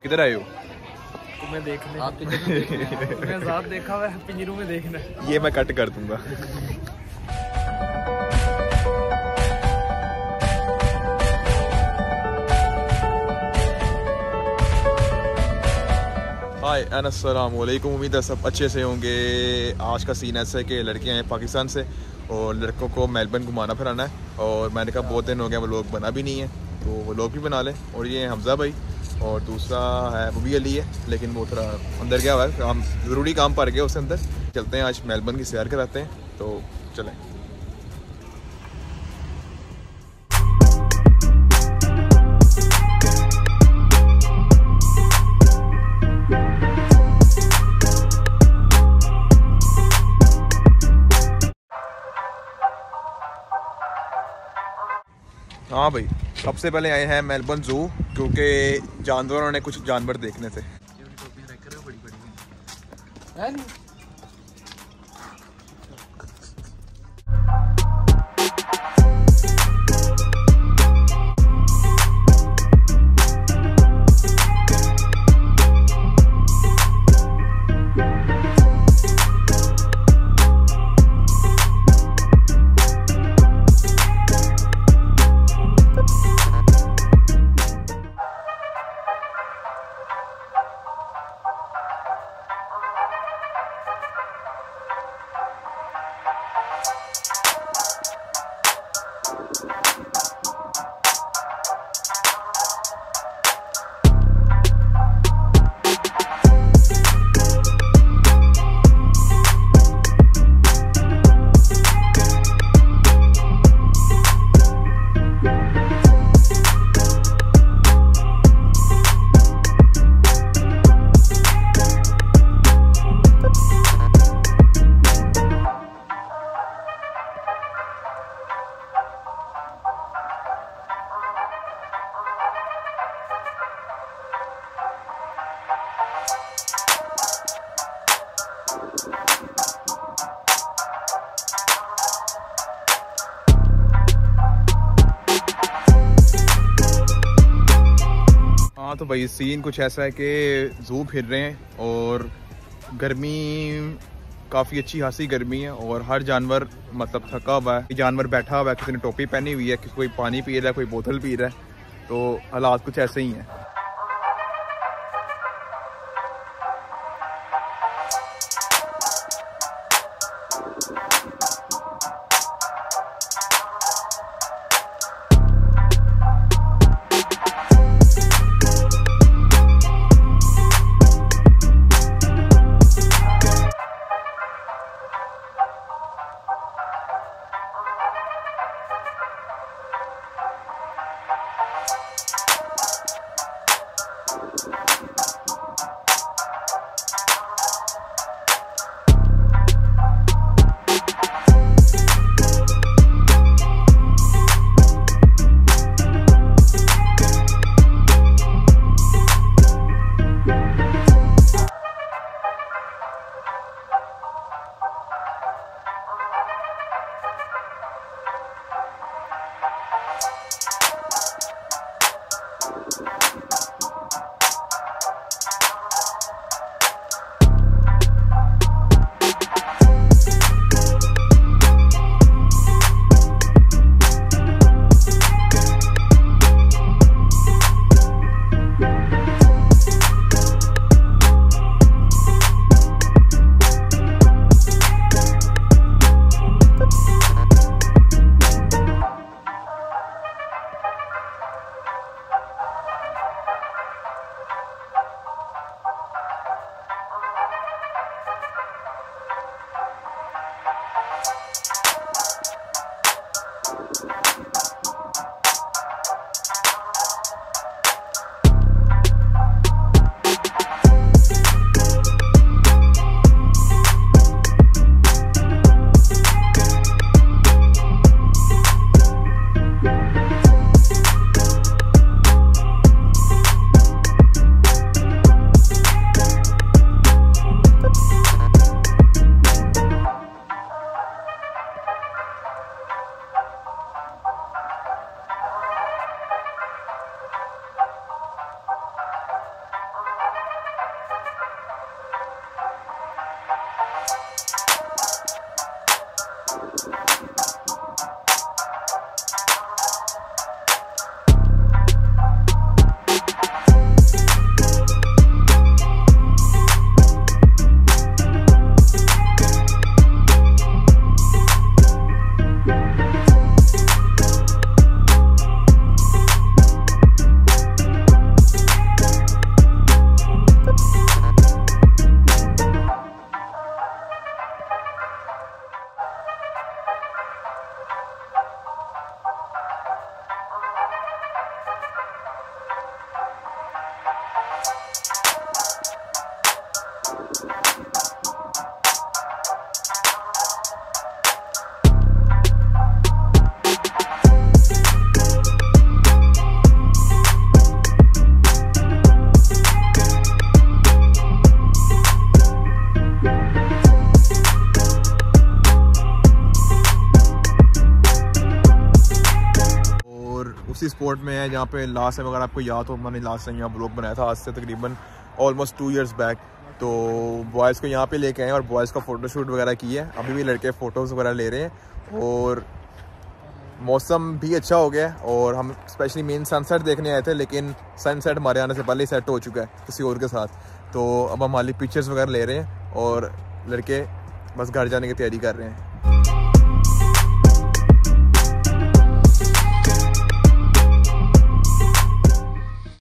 किधर आए हो? तुम्हें देखने। तुम्हें आजाद देखा हुआ है, पिंजरों में देखना। ये मैं कट कर दूंगा। हाय अस्सलाम वालेकुम, उम्मीद है सब अच्छे से होंगे। आज का सीन ऐसा है कि लड़कियां हैं पाकिस्तान से और लड़कों को मेलबर्न घुमाना फिराना है, और मैंने कहा बहुत दिन हो गया वो लोग बना भी नहीं है तो वो लोग भी बना लें। और ये हमज़ा भाई और दूसरा है वो भी अली है, लेकिन वो थोड़ा अंदर गया हुआ है, काम ज़रूरी काम पड़ गया उससे अंदर। चलते हैं आज मेलबर्न की सैर कराते हैं, तो चलें। हाँ भाई, सबसे पहले आए हैं मेलबर्न ज़ू, क्योंकि जानवरों ने कुछ जानवर देखने थे। हाँ तो भाई सीन कुछ ऐसा है कि ज़ू फिर रहे हैं और गर्मी काफ़ी अच्छी खासी गर्मी है, और हर जानवर मतलब थका हुआ है। जानवर बैठा हुआ है, किसी ने टोपी पहनी हुई है, किसी कोई पानी पी रहा है, कोई बोतल पी रहा है, तो हालात कुछ ऐसे ही हैं। उसी स्पॉट में है जहाँ पे लास्ट टाइम, अगर आपको याद हो, मैंने लास्ट टाइम यहाँ ब्लॉग बनाया था आज से तकरीबन ऑलमोस्ट 2 years बैक। तो बॉयज़ को यहाँ पे लेके आए और बॉयज़ का फ़ोटोशूट वगैरह की है। अभी भी लड़के फ़ोटोज़ वगैरह ले रहे हैं और मौसम भी अच्छा हो गया। और हम स्पेशली मेन सनसेट देखने आए थे, लेकिन सनसेट हमारे आने से पहले ही सेट हो चुका है किसी और के साथ। तो अब हम हमारी पिक्चर्स वगैरह ले रहे हैं और लड़के बस घर जाने की तैयारी कर रहे हैं।